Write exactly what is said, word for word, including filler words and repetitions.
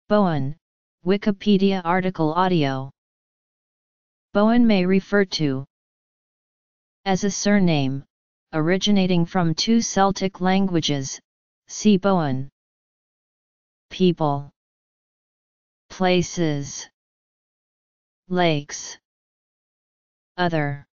Bowen, Wikipedia article audio. Bowen may refer to as a surname, originating from two Celtic languages, see Bowen. People, places, lakes. Other.